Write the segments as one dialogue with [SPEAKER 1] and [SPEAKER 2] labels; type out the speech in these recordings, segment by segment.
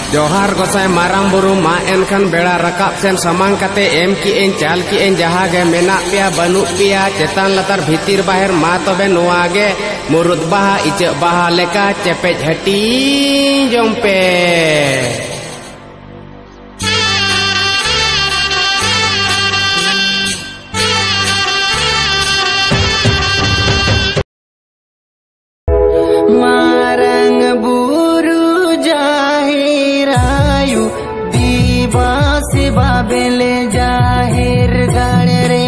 [SPEAKER 1] जोहार गोसाई मारांग बुरु मा एनखान बेड़ा रकाब सेन समांग कते एम की एन चाल की एन जहा गे मेना पिया बनु पिया चेतान लतार भीतिर बाहर मा तबे नोआ गे मुरुद बाहा इचे बाहा लेका चेपे हटी जोंपे
[SPEAKER 2] मारंग बुरु जाहिरायु दिवस बाबेले जाहिर गण रे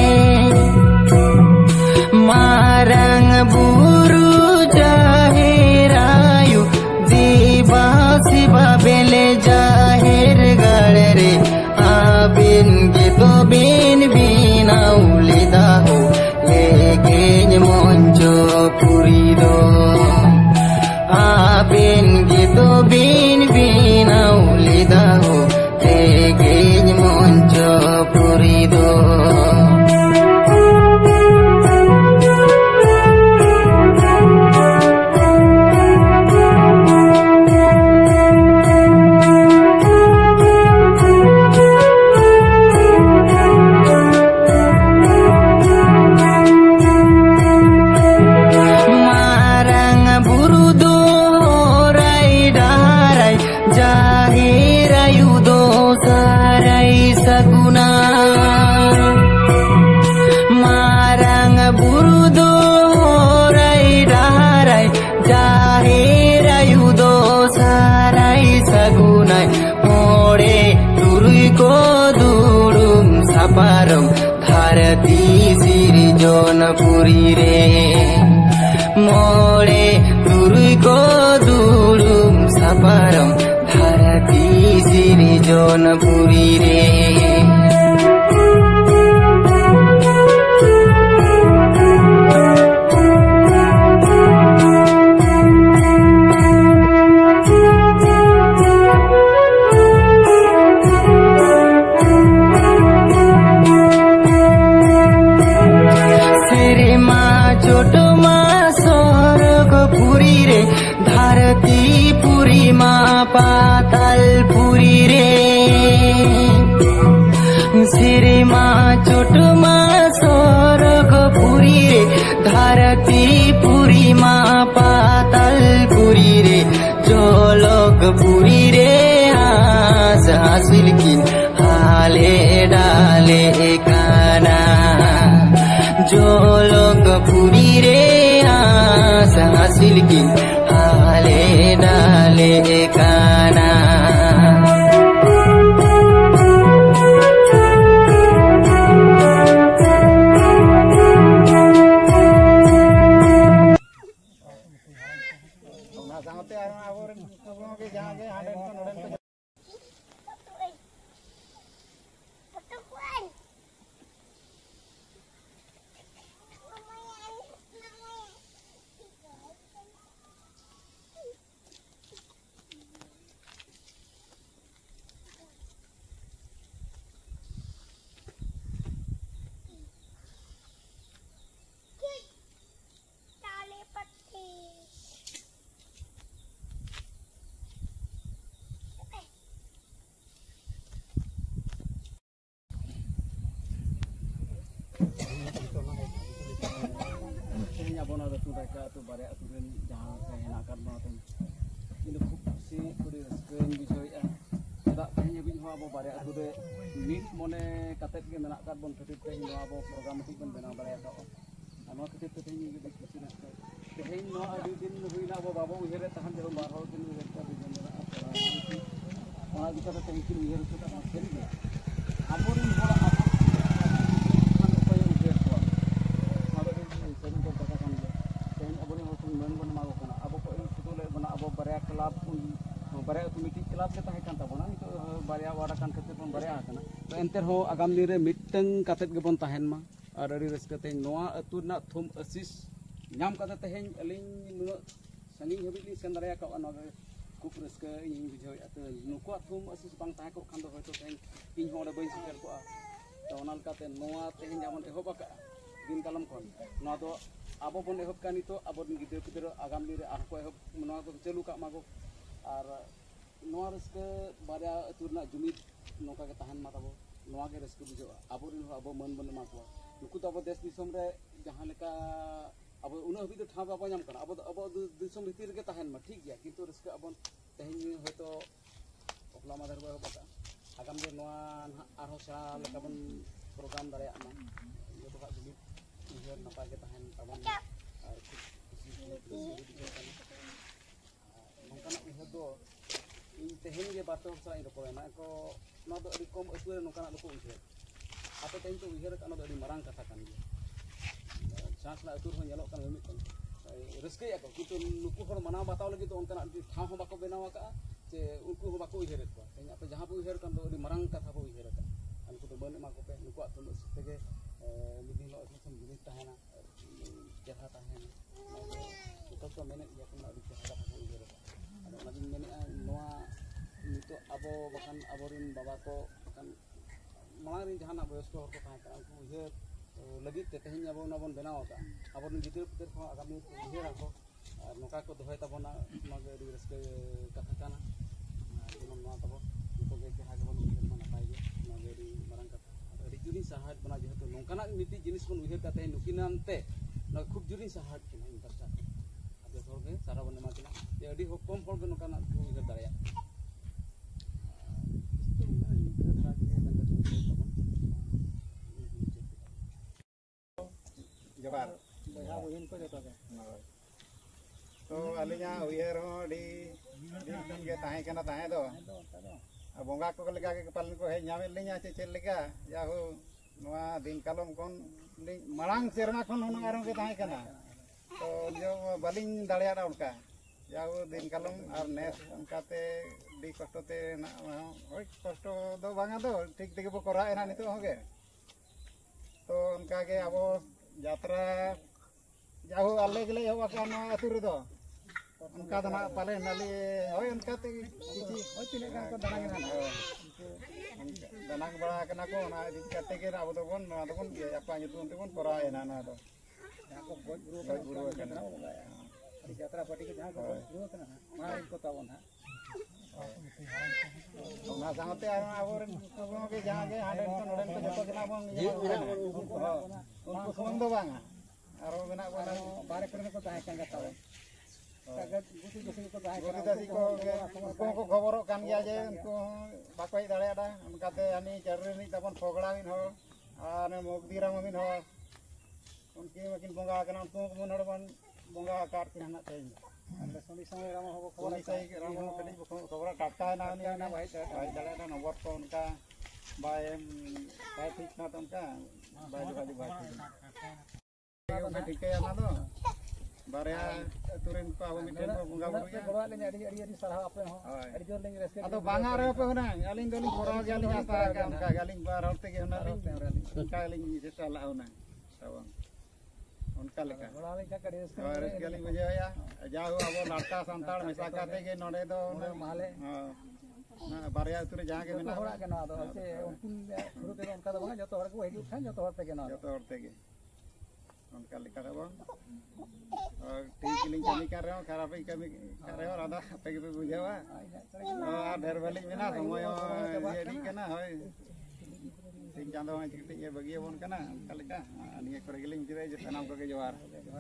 [SPEAKER 2] मारंग बुरु जाहिरायु दिवस बाबेले जाहिर गण रे आबिन के तो बिन बिना उलिदा हो लेके मंचो पुरी दो आबिन gitu bin bin aulida ho tegej moncho purido Param Bharati Sirijonapuri re More Durui ko durum saparam Bharati Sirijonapuri re पाताल पुरी रे सिरिमा चोटमा स्वर्ग पुरी रे धरती पुरी मा पाताल पुरी रे जोलोक पुरी रे आस हासिल किन हाले डाले काना जोलोक पुरी रे आस हासिल किन हाले डाले काना tu bare aturan jahan saya nak karena tu ini kusi kuri skein bisoi tak tehnya bin hawa bare aturan mit mone katet ke nak karbon tetep tehnya hawa program tu pun bena bare atau ama tetep tehnya gitu kusi nak tehnya no adi din huina abo babo uhere tahan jero marho din uhere ta din na apa ona bisa tehnya ki uhere tu tak masen ge aborin hora enter ho agam nire miteng katet gebon tahen ma ada di reskate noa atu na thum asis nyam kata tahen aling nu sanging habit ni sendaraya ka ana kup reska ing bijoi atu nuku thum asis bang tahe ko khando hoito tahen ing ho da bai sikar ko tawnal kate noa tahen jamon ehoba ka din kalam kon noa do abo bon ehop kan itu abo gidre gidre agam nire ar ko ehop noa ko celu ka mago ar नोआ रस्के बारिया अतुरना जुमिद नोका के तहन मा ताबो नोआ के रस्के बुझो आबोरिन हो आबो मन बन मा को नुकु तो आबो देश दिसम रे जहां लेका अब उना हबी तो ठा बाबा नाम कना अब दिसम भीतर के तहन मा ठीक गया किंतु रस्के अब तेहन होतो ओकला मादर बा बता आगाम दे नोआ आरो सेरा लेका बन प्रोग्राम दारे मा जो तो जुमिद उजर नपा के तहन तबन और नोंकाना उजर दो इन तेहन के बात सा रोपना को कम असुर नौकाना को उहे आप तेहन को उहर मांग कथा कान चाँस अतुर रस्क को किंतु नुकु मनाव बताव लगे उनका ठाव बाको बनाव चे उनको बाको उहर तेहन आप जहाँ पे उहर मांग कथा को उहर उनको बन एमा को पे नुकु तुम तेगे मिद जुमिद तहना चेहरा तहना तो मेने चेहरा कथा को उहर नितो आबो बखान आबोरिन बाबा को बखान मांग जहां वयस्क हर को ताहे उनको उहर लगित तेहन आबो नाबन बनाव का आबोरिन गिदिर पिदिर को आगामी उहर को और नोका को दोहय ताबोना मागे अडी रस्के कथा काना जेमन मा ताबो नितो के जहां के बन उहर मा नपाय गे मागे अडी मारंग कथा अडी जुरी सहायत बना जेहेतु नोकाना मिति जिनिस बन उहर काते नुकिनानते ना खूब जुरी सहायत किना इंटरचा आबे थोर के सारा बन मा किना जे अडी कम फल के नोकाना उहर दाया
[SPEAKER 3] जबार तो अलिया उयर दिन के ताहे कना ताहे दो बोंगा को लेका के पालन को हे नामे लिया चे चेल लेका याहू नवा दिन कालम कोन मांग सेरमा कोन होना आरो के ताहे कना तो जो बलिन दाड़िया उनका याहू दिन कालम और नेस उनकाते दी कष्टते ना होय कष्ट दो बांगा दो ठीक ठीक बो करा एना नितो होगे तो उनका के अब यात्रा जाहू आले गले हो का अतुर दो उनका दना पाले नाली होय उनका ते होय तिने का दना के ना दना बड़ा कना को ना इदी काते के अब तो बन ना तो बन आपा nyutum ते बन करा एना ना तो को गुरु कना यात्रा पार्टी के जहां को गुरु कना मा इनको तावन हा ना सामते आबोरन को के जहां के हांडे को नोडन को जतो कना बन उनको संबंध बांगा आरो बना बना बारे करे को ताहे कांगा तावन कागज गुटी जसी को ताहे गुटी जसी को खबरो कान गया जे उनको बाको दाड़े आडा उनकाते आनी चरनी तबन फोगड़ा मिन हो आने मोगदीरा मिन हो उनकी मकिन बोंगा कना उनको मन हड़बन बोंगा कार के हना ते अंदर सोनी समय राम हो खबर सही राम हो कनी खबर टाटा ना ना भाई दाड़े ना नंबर को उनका बाय ठीक ना तो उनका बाय जो बाय ठीक है ना तो बारिया तुरिन को अब मिटेन को बुंगा बुरिया गोड़ा ले अड़ी सराह आपे हो अड़ी जोर ले रस्के अतो बांगा रे पे होना अलिंग दोली कोरा गेली आता का उनका गालिंग बार होते के होना उनका लिंग जेटा ला होना तब उनका लेका गोड़ा लेका करे रस्के गालिंग बजाया जाओ अब नाटका संताड़ मिसा काते के नोडे दो माले ना बारिया तुरे जहां के मेना होड़ा के ना दो से उनकुन शुरू ते उनका दो जतो हर को हेगी खान जतो हर ते के ना जतो हर ते के उनका लिखा है और ठीक लिंग कमी कर रहे हो खराब ही कमी कर रहे हो आधा पे के बुझावा और ढेर वाली में ना समय ये ठीक है ना होय सिंह चांदो में चिकटे ये बगिया बोन कना कलका निये करे गिलिंग जिरे जे तनाम को के जोहार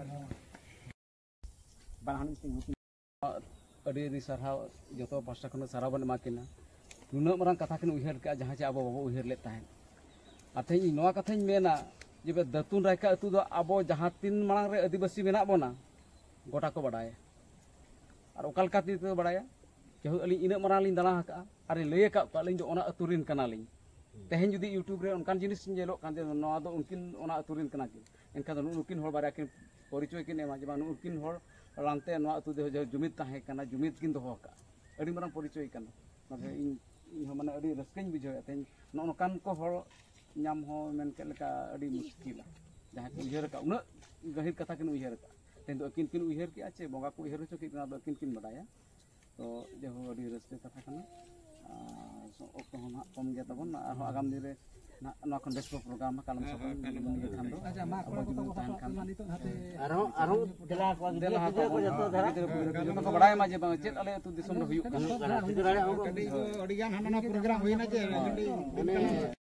[SPEAKER 2] बाहन सिंह अडी री सरहा जतो पास्टा खन सारा बन माकिना नुना मरंग कथा किन उहर का जहां से आबो बाबो उहर ले ताहेन अथेन नोआ कथाኝ मेना जब दतुन रायका अतु दो आबो जहां तीन मांग रे आदिवासी मेना बोना गोटा को बड़ाय और ओकालका ती तो बड़ाया जेहु अली इना मारा लिन दाना का अरे लय का अलिन जो ओना अतुरिन कना लिन तेहन जुदी यूट्यूब रे उनकान जिनिस जेलो कान दे नोआ दो उनकिन ओना अतुरिन कना कि एनका दो उनकिन होर बारा किन परिचय किन एमा जबा उनकिन होर लांते नोआ अतु दे जुमिद ताहे कना जुमिद किन दो का अडी मारा परिचय कना माने इन माने अडी रस्कइन बुझाय तेन नोकान को होर नाम हो मेन के लेका अडी मुश्किल जहां के उहर का उना गहिर कथा किन उहर का तेन दो किन किन उहर के आछे बोंगा को उहर चो किन दो किन किन बडाया तो जेहो अडी रस्ते कथा कना सो ओको हम कम गया तबन आगाम दिन रे नवा खन बेस प्रोग्राम कालम सफल निगे खान दो अच्छा मा कोड़ा को तान खान नितो हाते आरो दिला को जतो धरा जतो को बडाय मा जे चेत अले अतु दिसम रे हुयु
[SPEAKER 3] कड़ी को अडिगान हाना प्रोग्राम होइना जे